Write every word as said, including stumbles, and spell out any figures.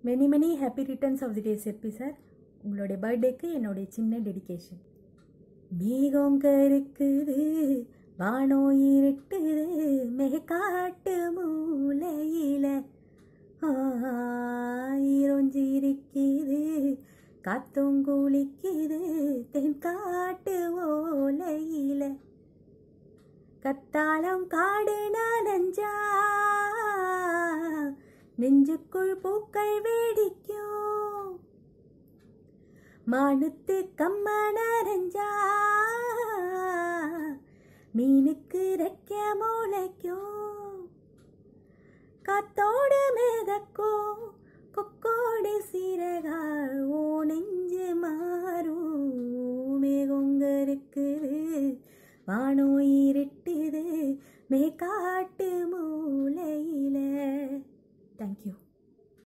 Many many happy returns of the day செப்பி sir. உங்களுடைய பர்த்டேக்கு என்னுடைய சின்ன டெடிகேஷன். மேகம் கருக்குது, வானம் இருட்டுது, மேகாட்டு மூலையில ஆயிரஞ்சிருக்குது, காத்தும் குளிக்குது, தென்காட்டு ஓலையில கத்தாலம் காடு நனைஞ்சா நெஞ்சுக்குள் பூக்கள் வேடிக்கும், மானுத்து கம்ம நனைஞ்சா மீனுக்கு ரெக்க முளைக்கும், காத்தோடு மிதக்கும்